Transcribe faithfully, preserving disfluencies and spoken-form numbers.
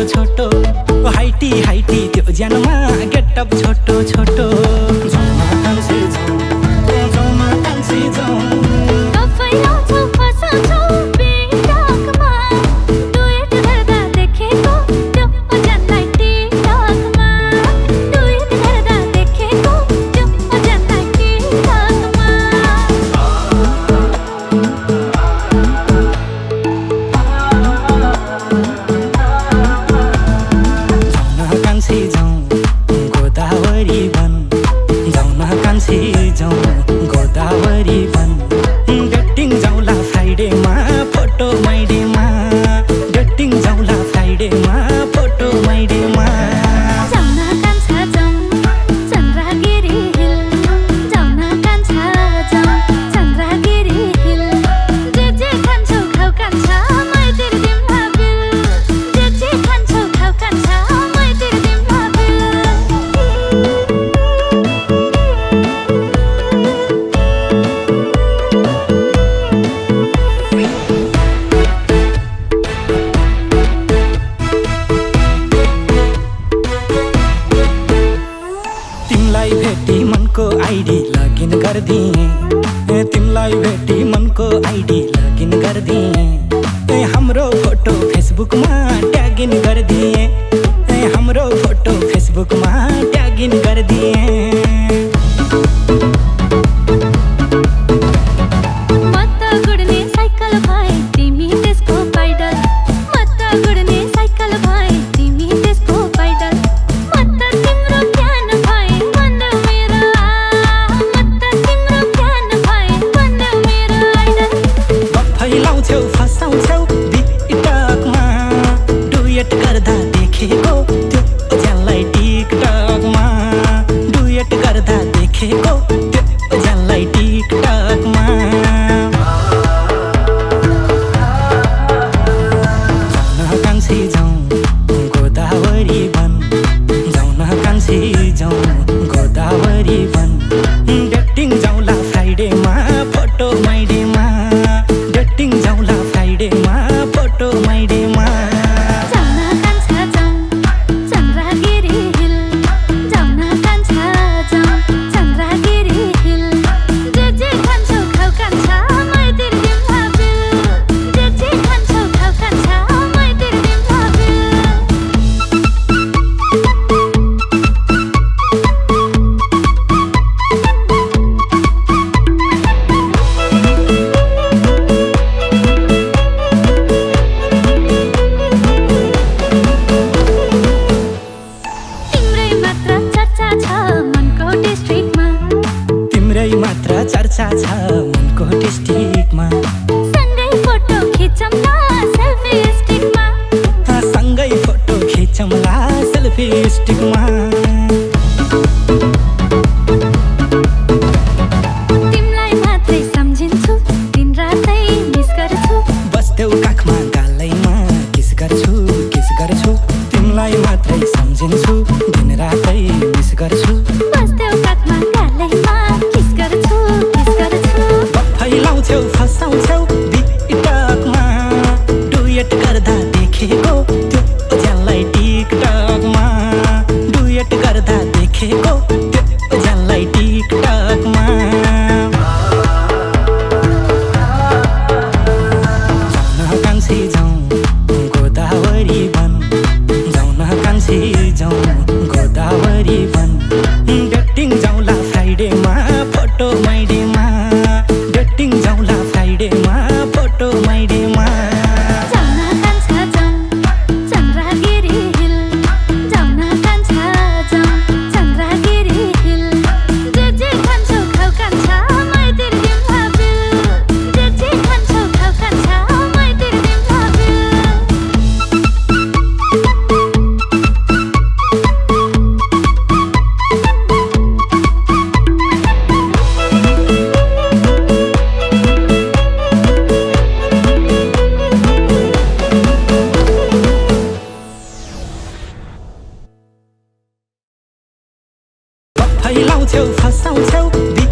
छोटो high tea high tea त्यो ज्यानमा getup छोटो छोटो जाउमा कान्छी जाउँ जाउमा कान्छी जाउँ गोदावरी बन डेटिङ जाउँला फ्राइडेमा फोटो माइडेमा डेटिङ जाउँला फ्राइडेमा फोटो माइडेमा भेटी मनको आइडी लगइन गर्दिए तिमलाई भेटी मनको आइडी लगइन गर्दिए हाम्रो फोटो फेसबुकमा ट्यागिन गर्दिए हाम्रो फोटो फेसबुकमा ट्यागिन गर्दिए फसाउँछौ टिकटकमा डुएट गर्दा देखेको त्यो ज्यानलाई टिकटकमा डुएट गर्दा देखेको त्यो ज्यानलाई टिकटकमा जाउन कान्छी जाउँ गोदावरी बन जाउन कान्छी जाउँ गोदावरी बन डेटिङ जाउँला फ्राइडेमा फोटो माइडेमा डेटिङ जाउँला फ्राइडेमा फोटो माइडेमा मात्र चर्चा छ मनको डिस्ट्रिक्टमा सँगै फोटो खिचौँला सेल्फी स्टिकमा सँगै फोटो खिचौँला सेल्फी स्टिकमा तिमीलाई मात्रै सम्झिन्छु दिन रातै मिस गर्छु बस्देऊ काखमा गालैमा किस गर्छु किस गर्छु तिमीलाई मात्रै सम्झिन्छु दिन रातै मिस गर्छु बस्देऊ काखमा गालैमा फैलाउँछौ फसाउँछौ टिकटकमा डुएट गर्दा देखेको त्यो ज्यानलाई टिकटकमा डुएट गर्दा देखेको त्यो ज्यानलाई टिकटकमा जाउन कान्छी जाउँ गोदावरी बन जाउन कान्छी जाउँ गोदावरी बन डेटिङ जाउँला फ्राइडेमा फोटो माइडेमा डेटिङ जाउँला फ्राइडेमा फोटो माइडेमा जाउन कान्छा जाउँ चन्द्रगिरी हिल जाउन कान्छा जाउँ चन्द्रगिरी हिल जे जे खान्छौ खाऊ कान्छा मै तिर्दिउँला बिल जे जे खान्छौ खाऊ कान्छा मै तिर्दिउँला फैलाउँछौ फसाउँछौ